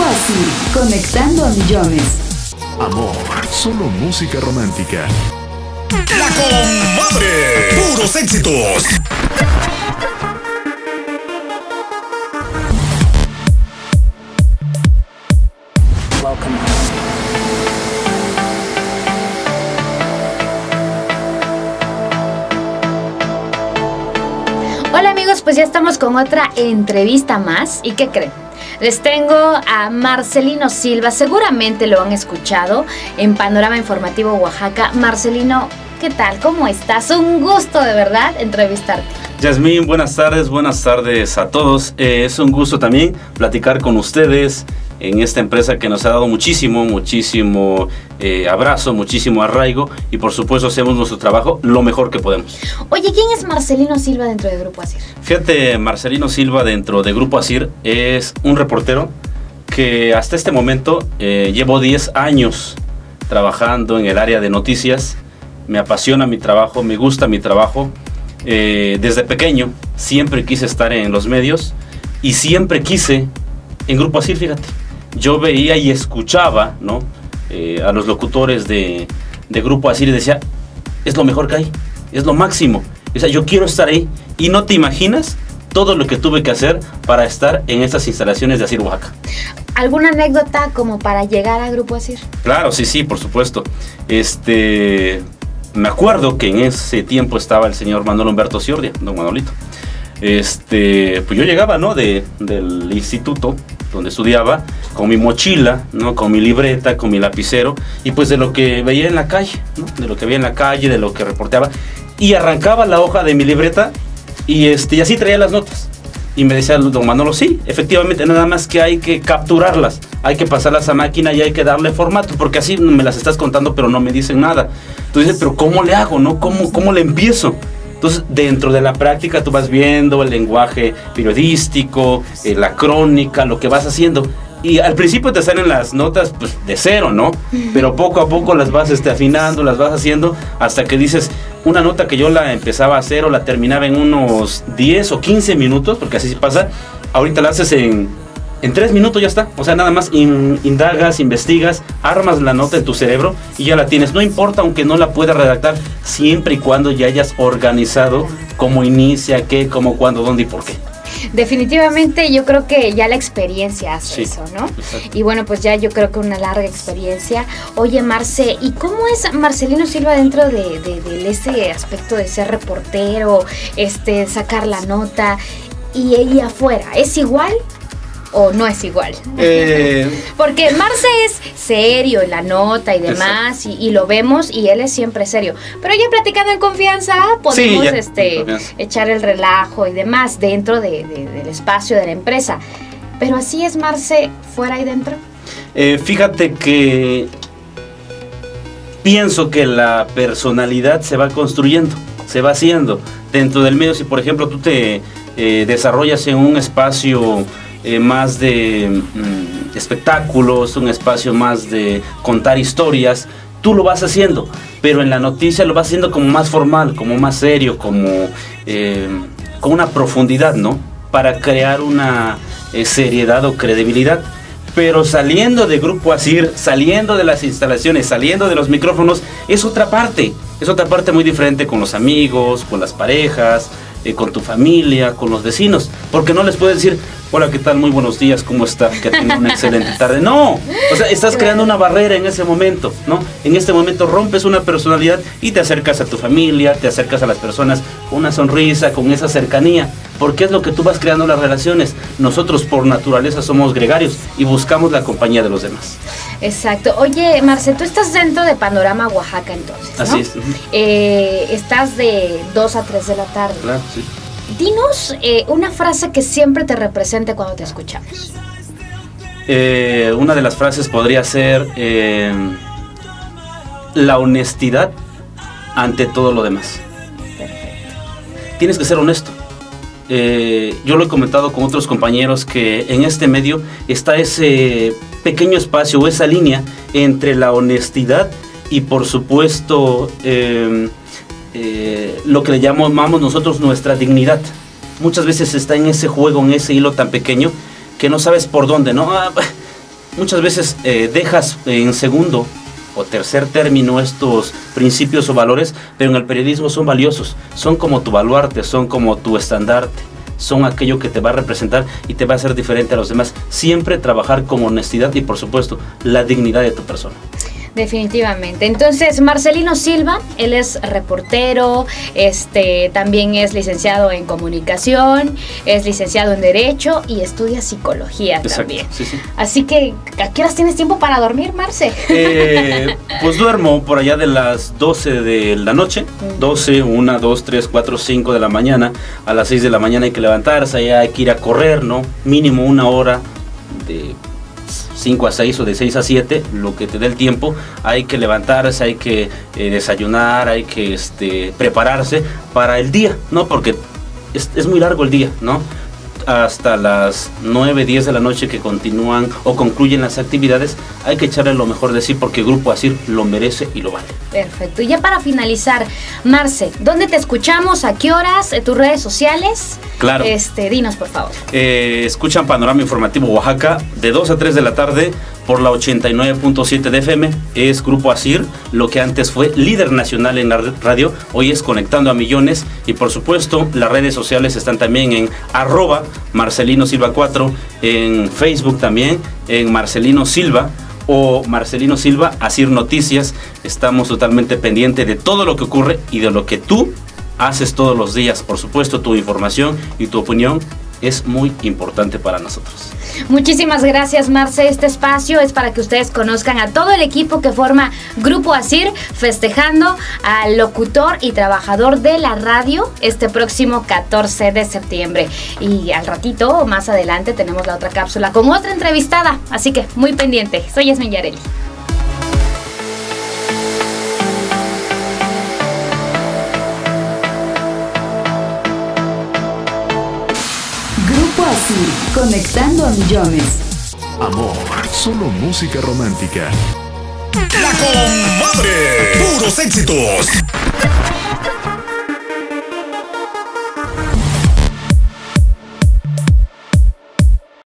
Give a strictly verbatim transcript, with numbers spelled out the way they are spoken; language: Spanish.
Asir, conectando a millones. Amor, solo música romántica. La Comadre, puros éxitos. Hola amigos, pues ya estamos con otra entrevista más. ¿Y qué creen? Les tengo a Marcelino Silva, seguramente lo han escuchado en Panorama Informativo Oaxaca. Marcelino, ¿qué tal? ¿Cómo estás? Un gusto de verdad entrevistarte. Yasmín, buenas tardes, buenas tardes a todos. Eh, es un gusto también platicar con ustedes en esta empresa que nos ha dado muchísimo, muchísimo eh, abrazo, muchísimo arraigo y por supuesto hacemos nuestro trabajo lo mejor que podemos. Oye, ¿quién es Marcelino Silva dentro de Grupo Asir? Fíjate, Marcelino Silva dentro de Grupo Asir es un reportero que hasta este momento eh, llevo diez años trabajando en el área de noticias. Me apasiona mi trabajo, me gusta mi trabajo. Eh, desde pequeño siempre quise estar en los medios y siempre quise en Grupo Asir, fíjate. Yo veía y escuchaba, ¿no? Eh, a los locutores de, de Grupo Asir y decía, es lo mejor que hay, es lo máximo. O sea, yo quiero estar ahí. Y no te imaginas todo lo que tuve que hacer para estar en estas instalaciones de Asir Oaxaca. ¿Alguna anécdota como para llegar a Grupo Asir? Claro, sí, sí, por supuesto. Este, me acuerdo que en ese tiempo estaba el señor Manuel Humberto Ciordia, don Manolito. Este, pues yo llegaba, ¿no? De, del instituto donde estudiaba, con mi mochila, ¿no? Con mi libreta, con mi lapicero, y pues de lo que veía en la calle, ¿no? De lo que veía en la calle, de lo que reporteaba, y arrancaba la hoja de mi libreta, y, este, y así traía las notas. Y me decía don Manolo, sí, efectivamente, nada más que hay que capturarlas, hay que pasarlas a máquina y hay que darle formato, porque así me las estás contando, pero no me dicen nada. Entonces, pero ¿cómo le hago, no? ¿Cómo, cómo le empiezo? Entonces, dentro de la práctica tú vas viendo el lenguaje periodístico, eh, la crónica, lo que vas haciendo. Y al principio te salen las notas pues, de cero, ¿no? Pero poco a poco las vas este, afinando, las vas haciendo, hasta que dices, una nota que yo la empezaba a hacer o la terminaba en unos diez o quince minutos, porque así pasa, ahorita la haces en... En tres minutos ya está, o sea, nada más in, indagas, investigas, armas la nota en tu cerebro y ya la tienes. No importa aunque no la puedas redactar, siempre y cuando ya hayas organizado cómo inicia, qué, cómo, cuándo, dónde y por qué. Definitivamente yo creo que ya la experiencia hace Sí, eso, ¿no? exacto. Y bueno, pues ya yo creo que una larga experiencia. Oye, Marce, ¿y cómo es Marcelino Silva dentro de, de, de ese aspecto de ser reportero, este, sacar la nota y, y afuera? ¿Es igual? ¿O no es igual? Eh, Porque Marce es serio en la nota y demás, y, y lo vemos, y él es siempre serio. Pero ya platicando en confianza, podemos Sí, ya, este, en confianza. echar el relajo y demás dentro de, de, del espacio de la empresa. Pero así es Marce fuera y dentro. eh, fíjate que pienso que la personalidad se va construyendo, se va haciendo dentro del medio. Si por ejemplo tú te eh, desarrollas en un espacio Eh, más de mm, espectáculos, un espacio más de contar historias, tú lo vas haciendo, pero en la noticia lo vas haciendo como más formal, como más serio, como eh, con una profundidad, ¿no? Para crear una eh, seriedad o credibilidad. Pero saliendo de Grupo Asir, saliendo de las instalaciones, saliendo de los micrófonos, es otra parte, es otra parte muy diferente con los amigos, con las parejas, eh, con tu familia, con los vecinos, porque no les puedes decir, hola, ¿qué tal? Muy buenos días, ¿cómo está? Que tenga una excelente tarde. No, o sea, estás creando una barrera en ese momento, ¿no? En este momento rompes una personalidad y te acercas a tu familia, te acercas a las personas con una sonrisa, con esa cercanía, porque es lo que tú vas creando las relaciones. Nosotros por naturaleza somos gregarios y buscamos la compañía de los demás. Exacto. Oye, Marce, tú estás dentro de Panorama Oaxaca entonces, ¿no? Así es. Uh-huh. eh, estás de dos a tres de la tarde. Claro, sí. Dinos eh, una frase que siempre te represente cuando te escuchamos. Eh, una de las frases podría ser eh, la honestidad ante todo lo demás. Perfecto. Tienes que ser honesto. Eh, yo lo he comentado con otros compañeros que en este medio está ese pequeño espacio o esa línea entre la honestidad y por supuesto eh, eh, lo que le llamamos nosotros nuestra dignidad. Muchas veces está en ese juego, en ese hilo tan pequeño que no sabes por dónde, ¿no? Ah, muchas veces eh, dejas en segundo o tercer término estos principios o valores, pero en el periodismo son valiosos, son como tu baluarte, son como tu estandarte, son aquello que te va a representar y te va a hacer diferente a los demás. Siempre trabajar con honestidad y, por supuesto, la dignidad de tu persona. Definitivamente. Entonces, Marcelino Silva, él es reportero, este, también es licenciado en comunicación, es licenciado en Derecho y estudia psicología. Exacto, también. Sí, sí. Así que, ¿a qué horas tienes tiempo para dormir, Marce? Eh, pues duermo por allá de las doce de la noche, doce, una, dos, tres, cuatro, cinco de la mañana. A las seis de la mañana hay que levantarse, allá hay que ir a correr, ¿no? Mínimo una hora de cinco a seis o de seis a siete, lo que te dé el tiempo. Hay que levantarse, hay que eh, desayunar, hay que este, prepararse para el día, ¿no? Porque es, es muy largo el día, ¿no? Hasta las nueve, diez de la noche que continúan o concluyen las actividades, hay que echarle lo mejor de sí porque Grupo Asir lo merece y lo vale. Perfecto. Y ya para finalizar, Marce, ¿dónde te escuchamos? ¿A qué horas? ¿Tus redes sociales? Claro. Este, dinos, por favor. Eh, escuchan Panorama Informativo Oaxaca de dos a tres de la tarde por la ochenta y nueve punto siete de F M. Es Grupo Asir, lo que antes fue líder nacional en la radio, hoy es Conectando a Millones. Y por supuesto, las redes sociales están también en arroba Marcelino Silva cuatro, en Facebook también, en Marcelino Silva o Marcelino Silva Asir Noticias. Estamos totalmente pendientes de todo lo que ocurre y de lo que tú haces todos los días. Por supuesto, tu información y tu opinión es muy importante para nosotros. Muchísimas gracias, Marce. Este espacio es para que ustedes conozcan a todo el equipo que forma Grupo Asir, festejando al locutor y trabajador de la radio este próximo catorce de septiembre. Y al ratito, más adelante, tenemos la otra cápsula con otra entrevistada. Así que muy pendiente. Soy Yasmin Yareli. Asir, conectando a millones. Amor, solo música romántica. La Comadre, puros éxitos.